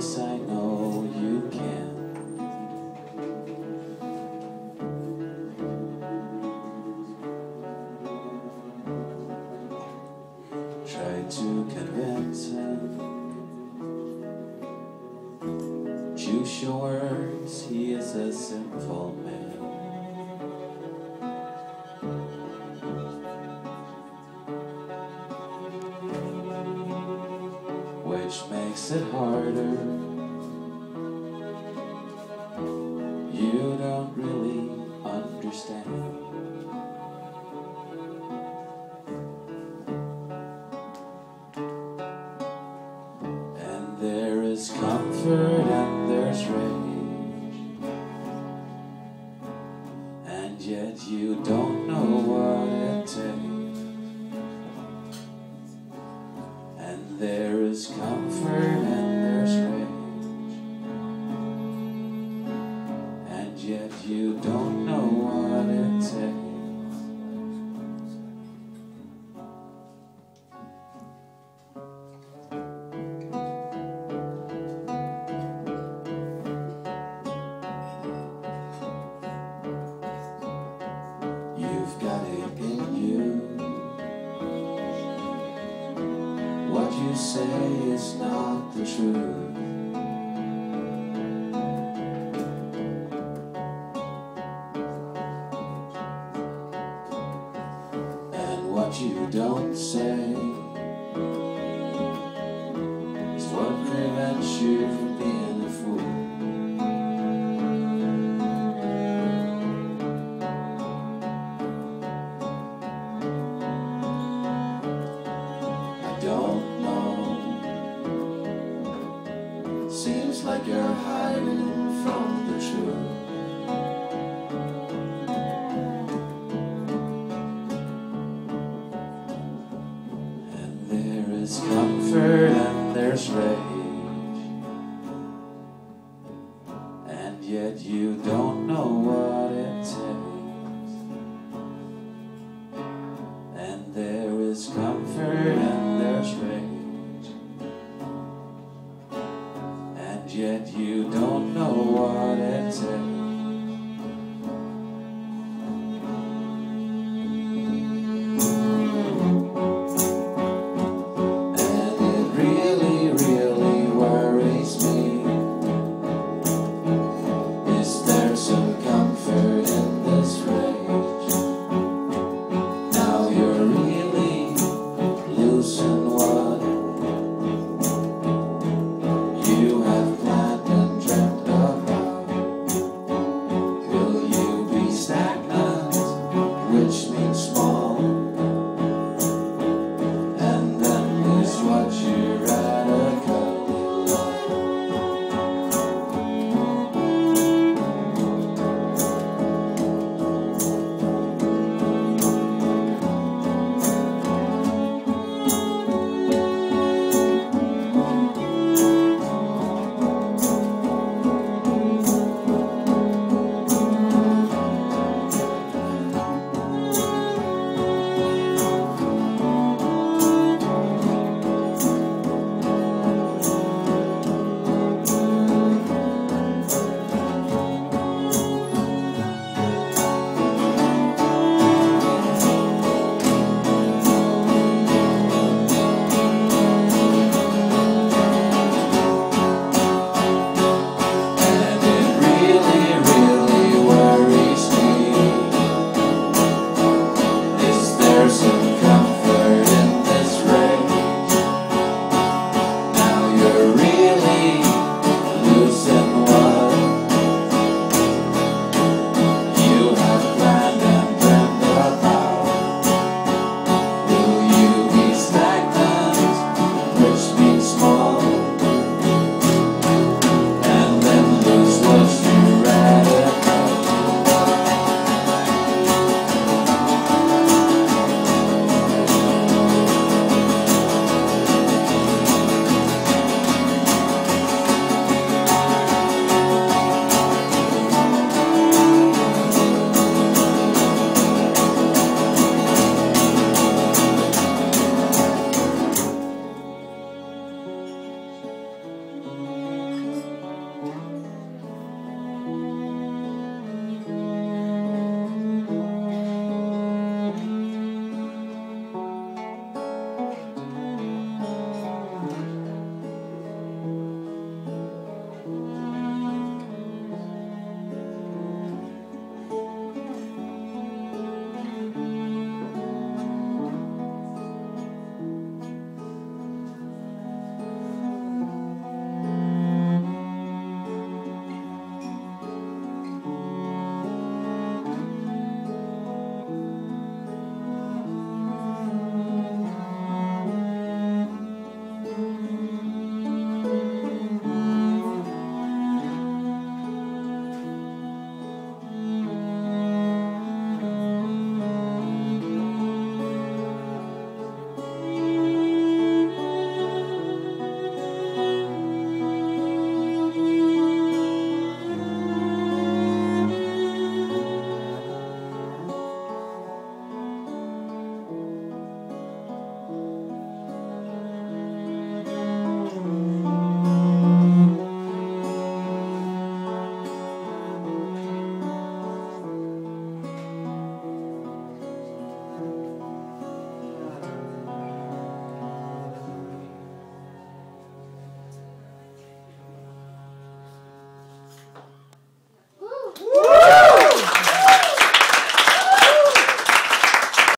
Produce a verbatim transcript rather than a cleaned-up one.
Yes, I know you can. Try to convince him. Choose your words, he is a sinful man. Which makes it harder. You don't really understand. And there is comfort and there's rage, and yet you don't know what it takes. And there is comfort and there's rage, and yet you don't know what it takes. You've got it in you. What you say is not the truth. And what you don't say is what prevents you from being a fool. Don't know. Seems like you're hiding from the truth. And there is comfort and there's rage, and yet you don't know what it takes. And there is comfort and there's rage, and yet you don't know what it takes.